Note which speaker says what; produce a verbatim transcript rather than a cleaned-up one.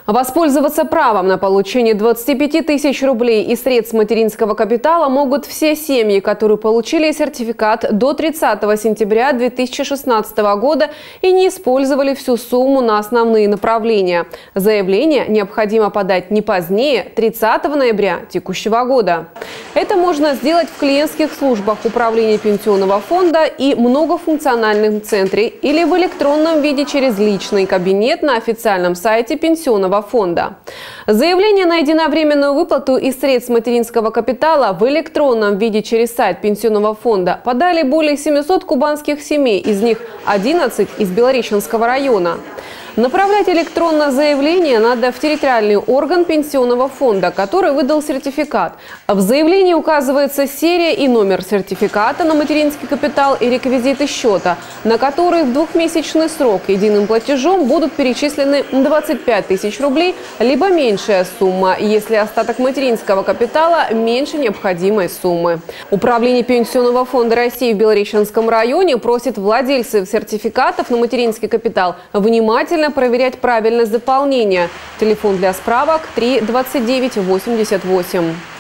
Speaker 1: Воспользоваться правом на получение двадцати пяти тысяч рублей из средств материнского капитала могут все семьи, которые получили сертификат до тридцатого сентября две тысячи шестнадцатого года и не использовали всю сумму на основные направления. Заявление необходимо подать не позднее тридцатого ноября текущего года. Это можно сделать в клиентских службах Управления пенсионного фонда и многофункциональном центре или в электронном виде через личный кабинет на официальном сайте пенсионного фонда. Заявление на единовременную выплату из средств материнского капитала в электронном виде через сайт пенсионного фонда подали более семисот кубанских семей, из них одиннадцать из Белореченского района. Направлять электронное заявление надо в территориальный орган пенсионного фонда, который выдал сертификат. В заявлении указывается серия и номер сертификата на материнский капитал и реквизиты счета, на которые в двухмесячный срок единым платежом будут перечислены двадцать пять тысяч рублей, либо меньшая сумма, если остаток материнского капитала меньше необходимой суммы. Управление пенсионного фонда России в Белореченском районе просит владельцев сертификатов на материнский капитал внимательно проверять правильность заполнения. Телефон для справок три двадцать девять восемьдесят восемь.